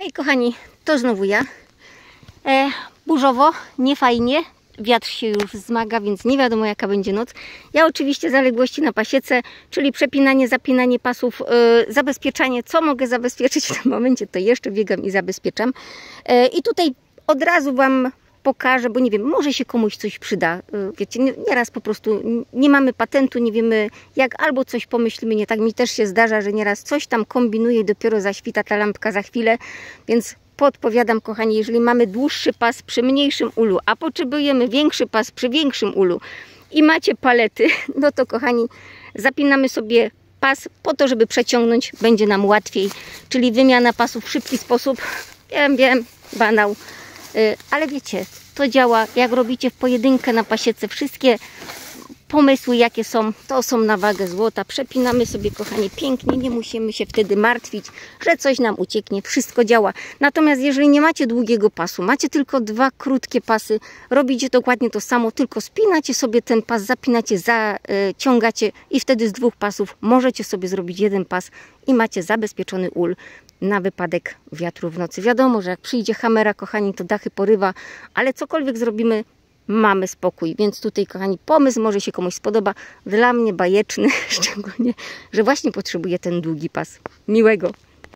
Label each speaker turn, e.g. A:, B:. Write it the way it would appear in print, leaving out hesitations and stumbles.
A: Hej kochani, to znowu ja. Burzowo, nie fajnie. Wiatr się już wzmaga, więc nie wiadomo jaka będzie noc. Ja oczywiście zaległości na pasiece, czyli przepinanie, zapinanie pasów, zabezpieczanie. Co mogę zabezpieczyć w tym momencie, to jeszcze biegam i zabezpieczam. I tutaj od razu Wam pokażę, bo nie wiem, może się komuś coś przyda. Wiecie, nieraz po prostu nie mamy patentu, nie wiemy jak, albo coś pomyślimy nie tak. Mi też się zdarza, że nieraz coś tam kombinuję i dopiero zaświta ta lampka za chwilę, więc podpowiadam, kochani, jeżeli mamy dłuższy pas przy mniejszym ulu, a potrzebujemy większy pas przy większym ulu i macie palety, no to kochani, zapinamy sobie pas po to, żeby przeciągnąć, będzie nam łatwiej, czyli wymiana pasów w szybki sposób. Wiem, banał, ale wiecie, to działa, jak robicie w pojedynkę na pasiece, wszystkie pomysły jakie są, to są na wagę złota. Przepinamy sobie, kochani, pięknie, nie musimy się wtedy martwić, że coś nam ucieknie, wszystko działa. Natomiast jeżeli nie macie długiego pasu, macie tylko dwa krótkie pasy, robicie dokładnie to samo, tylko spinacie sobie ten pas, zapinacie, zaciągacie i wtedy z dwóch pasów możecie sobie zrobić jeden pas i macie zabezpieczony ul na wypadek wiatru w nocy. Wiadomo, że jak przyjdzie chamera, kochani, to dachy porywa, ale cokolwiek zrobimy, mamy spokój, więc tutaj, kochani, pomysł może się komuś spodoba, dla mnie bajeczny, szczególnie, że właśnie potrzebuję ten długi pas. Miłego!